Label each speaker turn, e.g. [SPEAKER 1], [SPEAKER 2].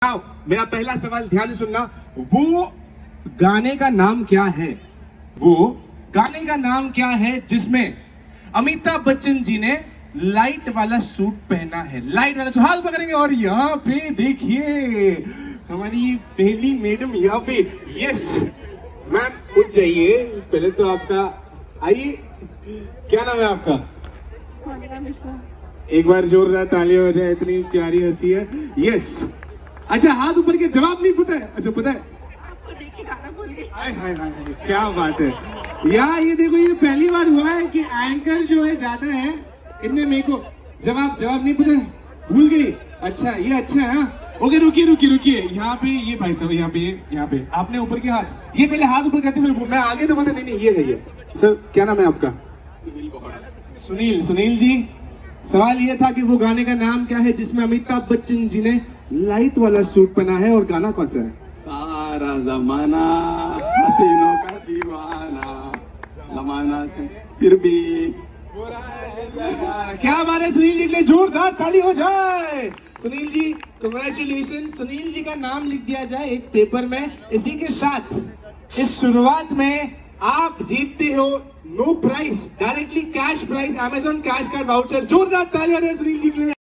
[SPEAKER 1] मेरा पहला सवाल ध्यान से सुनना। वो गाने का नाम क्या है? वो गाने का नाम क्या है जिसमें अमिताभ बच्चन जी ने लाइट वाला सूट पहना है? लाइट वाला सूट। हाथ पकड़ेंगे और यहाँ पे देखिए हमारी पहली मैडम यहाँ पे। यस मैम उठ जाइए। पहले तो आपका आइए, क्या नाम है आपका? एक बार जोरदार तालियां हो जाए, इतनी प्यारी हंसी है। यस अच्छा, हाथ ऊपर के। जवाब नहीं पता है? अच्छा पता है, आपको देख के गाना बोल गई। हाय हाय हाय, क्या बात है यार। ये देखो, ये पहली बार हुआ है कि एंकर जो है जाता है, इनने मेरे को जवाब नहीं पता है, भूल गई। अच्छा ये अच्छा है। ओके रुकिए यहाँ पे ये भाई साहब, यहाँ पे आपने ऊपर के हाथ, ये पहले हाथ ऊपर करते फिर मैं आगे तो पता नहीं। ये है ये सर, क्या नाम है आपका? सुनील जी। सवाल ये था कि वो गाने का नाम क्या है जिसमें अमिताभ बच्चन जी ने लाइट वाला सूट पहना है, और गाना कौन सा है?
[SPEAKER 2] सारा जमाना हसीनों का दीवाना, जमाना फिर भी।
[SPEAKER 1] क्या बात है, सुनील जी के लिए जोरदार ताली हो जाए। सुनील जी कांग्रेचुलेशन। सुनील जी का नाम लिख दिया जाए एक पेपर में। इसी के साथ इस शुरुआत में आप जीतते हो no price, directly cash price, Amazon cash card voucher. जोरदार तालियां सुनील जी के लिए।